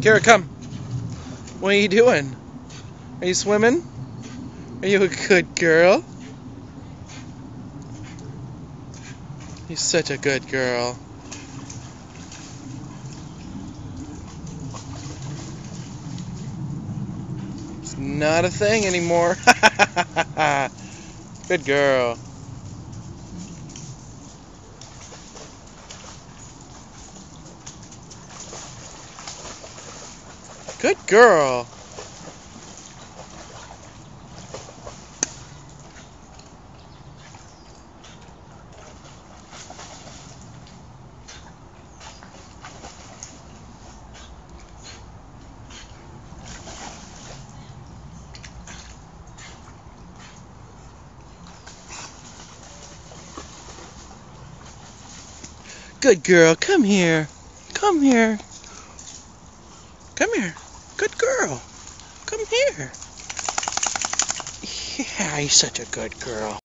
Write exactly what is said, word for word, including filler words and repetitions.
Kyra, come. What are you doing? Are you swimming? Are you a good girl? You're such a good girl. It's not a thing anymore. Good girl. Good girl. Good girl. Come here. Come here. Come here. Good girl. Come here. Yeah, you're such a good girl.